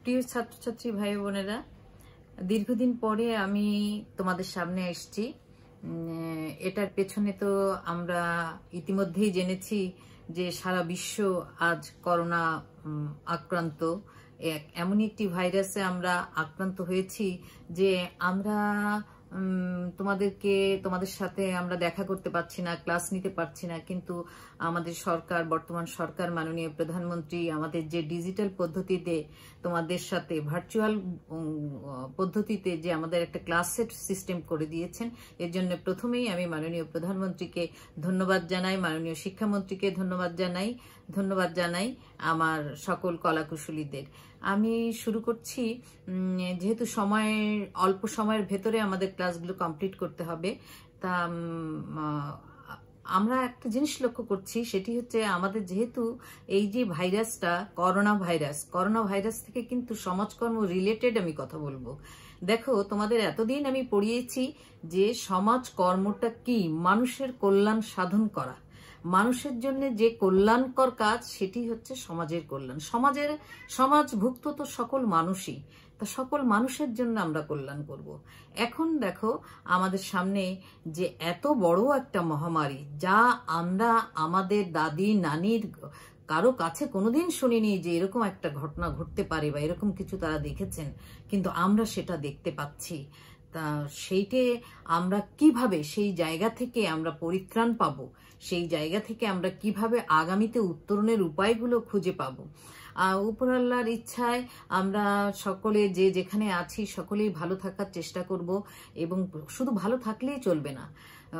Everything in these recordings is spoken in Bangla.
প্রিয় ছাত্রছাত্রী ভাই বোনেরা, দীর্ঘদিন পরে আমি তোমাদের সামনে এসেছি। এটার পেছনে তো আমরা ইতিমধ্যেই জেনেছি যে সারা বিশ্ব আজ করোনা আক্রান্ত। এমনই একটি ভাইরাসে আমরা আক্রান্ত হয়েছি যে আমরা তোমাদের সাথে আমরা দেখা করতে পারছি না, ক্লাস নিতে পারছি না। কিন্তু আমাদের সরকার, বর্তমান সরকার, মাননীয় প্রধানমন্ত্রী আমাদের যে ডিজিটাল পদ্ধতিতে তোমাদের সাথে ভার্চুয়াল পদ্ধতিতে যে আমাদের একটা ক্লাসের সিস্টেম করে দিয়েছেন, এর জন্য প্রথমেই আমি মাননীয় প্রধানমন্ত্রীকে ধন্যবাদ জানাই, মাননীয় শিক্ষামন্ত্রীকে ধন্যবাদ জানাই আমার সকল কলাকুশলীদের। আমি শুরু করছি। যেহেতু অল্প সময়ের ভেতরে আমাদের ক্লাসগুলো কমপ্লিট করতে হবে, তা আমরা একটা জিনিস লক্ষ্য করছি, সেটি হচ্ছে আমাদের যেহেতু এই যে ভাইরাসটা করোনা ভাইরাস থেকে কিন্তু সমাজকর্ম রিলেটেড আমি কথা বলবো। দেখো, তোমাদের এতদিন আমি পড়িয়েছি যে সমাজকর্মটা কি, মানুষের কল্যাণ সাধন করা, মানুষের জন্য যে কল্যাণকর কাজ সেটি হচ্ছে সমাজের কল্যাণ। সমাজভুক্ত তো সকল মানুষই, তা সকল মানুষের জন্য আমরা কল্যাণ করব। এখন দেখো, আমাদের সামনে যে এত বড় একটা মহামারী, যা আমরা আমাদের দাদি নানির কারো কাছে কোনোদিন শুনিনি যে এরকম একটা ঘটনা ঘটতে পারে বা এরকম কিছু তারা দেখেছেন, কিন্তু আমরা সেটা দেখতে পাচ্ছি। তা সেইটে আমরা কিভাবে সেই জায়গা থেকে আমরা পরিত্রাণ পাবো, সেই জায়গা থেকে আমরা কিভাবে আগামীতে উত্তরণের উপায়গুলো খুঁজে পাবো। উপর আল্লাহর ইচ্ছায় আমরা সকলে যে যেখানে আছি সকলেই ভালো থাকার চেষ্টা করব। এবং শুধু ভালো থাকলেই চলবে না,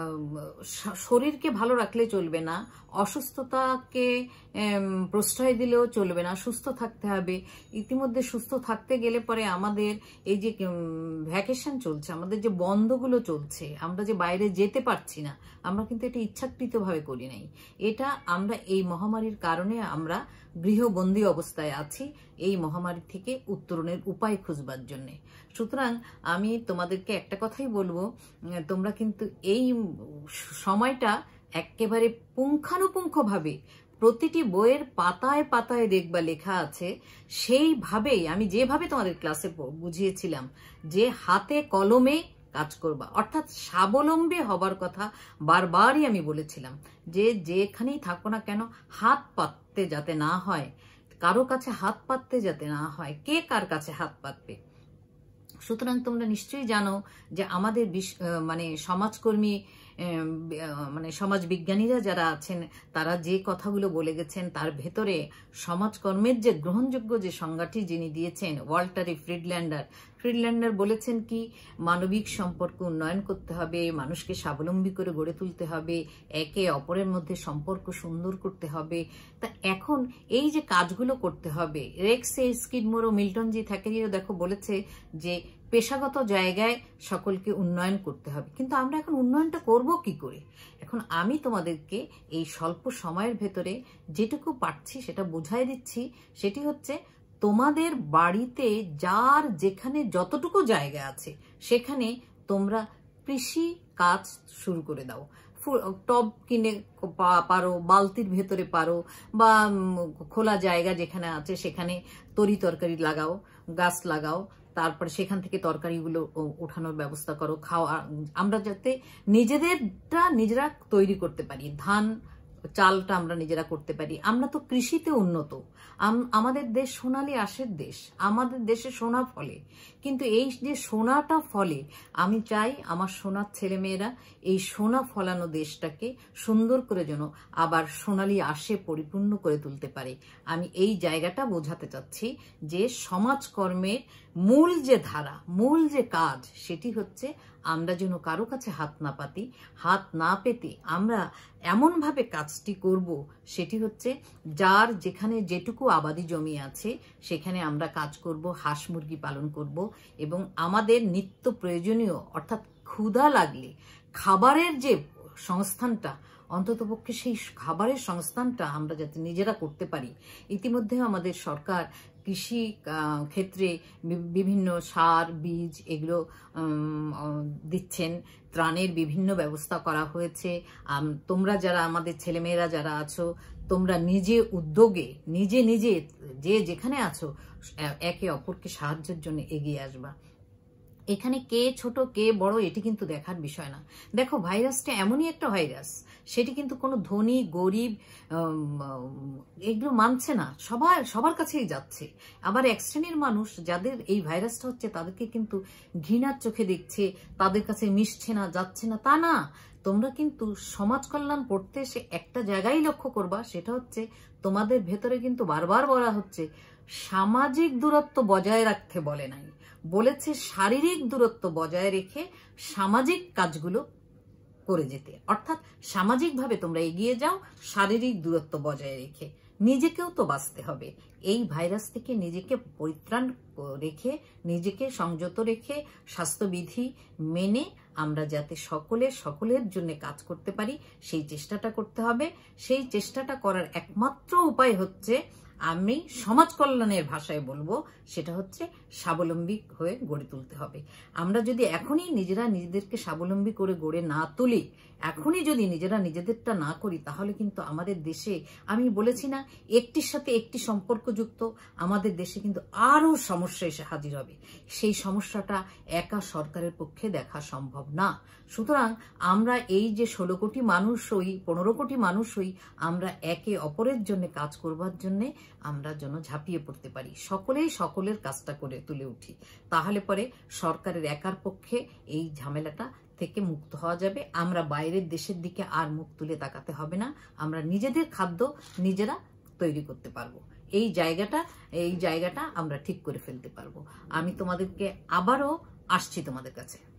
শরীরকে ভালো রাখলে চলবে না, অসুস্থতাকে প্রশ্রয় দিলেও চলবে না, সুস্থ থাকতে হবে। ইতিমধ্যে সুস্থ থাকতে গেলে পরে আমাদের এই যে ভ্যাকেশন চলছে, আমাদের যে বন্ধগুলো চলছে, আমরা যে বাইরে যেতে পারছি না, আমরা কিন্তু এটা ইচ্ছাকৃতভাবে করি নাই। এটা আমরা এই মহামারীর কারণে আমরা গৃহবন্দী অবস্থায় আছি, এই মহামারী থেকে উত্তরণের উপায় খুঁজবার জন্যে। সুতরাং আমি তোমাদেরকে একটা কথাই বলবো, তোমরা কিন্তু এই সময়টা একেবারে পুঙ্খানুপুঙ্খভাবে প্রতিটি বইয়ের পাতায় পাতায় দেখবা লেখা আছে, সেইভাবেই আমি যেভাবে তোমাদের ক্লাসে বুঝিয়েছিলাম যে হাতে কলমে কাজ করবা, অর্থাৎ স্বাবলম্বী হবার কথা বারবারই আমি বলেছিলাম যে যেখানেই থাকো না কেন হাত পাততে যাতে না হয়, কারো কাছে হাত পাততে যাতে না হয়, কে কার কাছে হাত পাতবে। সুতরাং তোমরা নিশ্চয়ই জানো যে আমাদের সমাজকর্মী সমাজ বিজ্ঞানীরা যারা আছেন, তারা যে কথাগুলো বলে গেছেন তার ভেতরে সমাজকর্মের যে গ্রহণযোগ্য যে সংজ্ঞাটি যিনি দিয়েছেন, ওয়াল্টার ফ্রিডল্যান্ডার বলেছেন কি, মানবিক সম্পর্ক উন্নয়ন করতে হবে, মানুষকে স্বাবলম্বী করে গড়ে তুলতে হবে, একে অপরের মধ্যে সম্পর্ক সুন্দর করতে হবে। তা এখন এই যে কাজগুলো করতে হবে, রেক্সে স্কিডমোর ও মিল্টন জি থ্যাকেরিও দেখো বলেছে যে পেশাগত জায়গায় সকলকে উন্নয়ন করতে হবে। কিন্তু আমরা এখন উন্নয়নটা করব কি করে? এখন আমি তোমাদেরকে এই স্বল্প সময়ের ভেতরে যেটুকু পারছি সেটা বুঝাই দিচ্ছি। সেটি হচ্ছে, তোমাদের বাড়িতে যার যেখানে যতটুকু জায়গা আছে সেখানে তোমরা কৃষি কাজ শুরু করে দাও। টব কিনে পারো, বালতির ভেতরে পারো, বা খোলা জায়গা যেখানে আছে সেখানে তরি তরকারি লাগাও, গাছ লাগাও, তারপরে সেখান থেকে তরকারিগুলো ওঠানোর ব্যবস্থা করো। আমরা যাতে নিজেরা তৈরি করতে পারি, ধান চালটা আমরা নিজেরা করতে পারি। আমরা তো কৃষিতে উন্নত, আমাদের দেশ সোনালী আঁশের দেশ, আমাদের দেশে সোনা ফলে। কিন্তু এই যে সোনাটা ফলে, আমি চাই আমার সোনার ছেলেমেয়েরা এই সোনা ফলানো দেশটাকে সুন্দর করে যেন আবার সোনালী আঁশে পরিপূর্ণ করে তুলতে পারে। আমি এই জায়গাটা বোঝাতে চাচ্ছি যে সমাজকর্মের মূল যে ধারা, মূল যে কাজ, সেটি হচ্ছে আমরা যেন কারো কাছে হাত না পাতি। হাত না পেতে আমরা এমনভাবে কাজটি করব, সেটি হচ্ছে যার যেখানে যেটুকু আবাদি জমি আছে সেখানে আমরা কাজ করব, হাঁস মুরগি পালন করব, এবং আমাদের নিত্য প্রয়োজনীয় অর্থাৎ ক্ষুধা লাগলে খাবারের যে সংস্থানটা, অন্ততপক্ষে সেই খাবারের সংস্থানটা আমরা যাতে নিজেরা করতে পারি। ইতিমধ্যে আমাদের সরকার কৃষি ক্ষেত্রে বিভিন্ন সার, বীজ এগুলো দিচ্ছেন, ত্রাণের বিভিন্ন ব্যবস্থা করা হয়েছে। তোমরা যারা আমাদের ছেলেমেয়েরা যারা আছো, তোমরা নিজে উদ্যোগে নিজে যে যেখানে আছো একে অপরকে সাহায্যের জন্য এগিয়ে আসবা। এখানে কে ছোট কে বড় এটি কিন্তু দেখার বিষয় না। দেখো, ভাইরাসটা এমনই একটা ভাইরাস, সেটি কিন্তু কোনো ধনী গরিব এগুলো মানছে না, সবার কাছেই যাচ্ছে। আবার এক শ্রেণীর মানুষ যাদের এই ভাইরাসটা হচ্ছে তাদেরকে কিন্তু ঘৃণার চোখে দেখছে, তাদের কাছে মিশছে না, যাচ্ছে না, তা না। তোমরা কিন্তু সমাজ কল্যাণ পড়তে এসে একটা জায়গায় লক্ষ্য করবা, সেটা হচ্ছে তোমাদের ভেতরে কিন্তু বারবার বলা হচ্ছে সামাজিক দূরত্ব বজায় রাখতে বলে নাই, বলেছে শারীরিক দূরত্ব বজায় রেখে সামাজিক কাজগুলো করে যেতে। অর্থাৎ সামাজিকভাবে তোমরা এগিয়ে যাও, শারীরিক দূরত্ব বজায় রেখে। নিজেকেও তো বাঁচতে হবে, এই ভাইরাস থেকে নিজেকে পরিত্রাণ রেখে, নিজেকে সংযত রেখে, স্বাস্থ্যবিধি মেনে আমরা যাতে সকলের জন্য কাজ করতে পারি সেই চেষ্টাটা করতে হবে। সেই চেষ্টাটা করার একমাত্র উপায় হচ্ছে, আমি সমাজ কল্যাণের ভাষায় বলবো, সেটা হচ্ছে স্বাবলম্বী হয়ে গড়ে তুলতে হবে। আমরা যদি এখনই নিজেরা নিজেদেরকে স্বাবলম্বী করে গড়ে না তুলি, এখনই যদি নিজেরা নিজেদেরটা না করি, তাহলে কিন্তু আমাদের দেশে, আমি বলেছি না একটির সাথে একটি সম্পর্কযুক্ত আমাদের দেশে কিন্তু আরো সমস্যা এসে হাজির হবে। সেই সমস্যাটা একা সরকারের পক্ষে দেখা সম্ভব না। সুতরাং আমরা এই যে 16 কোটি মানুষ হই, 15 কোটি মানুষ হই, আমরা একে অপরের জন্য কাজ করবার জন্য আমরা যেন ঝাঁপিয়ে পড়তে পারি, সকলেই সকলের কাজটা করে তুলে উঠি। তাহলে পরে সরকারের একার পক্ষে এই ঝামেলাটা থেকে মুক্ত হওয়া যাবে। আমরা বাইরের দেশের দিকে আর মুখ তুলে তাকাতে হবে না, আমরা নিজেদের খাদ্য নিজেরা তৈরি করতে পারবো। এই জায়গাটা আমরা ঠিক করে ফেলতে পারবো। আমি তোমাদেরকে আবারও আসছি তোমাদের কাছে।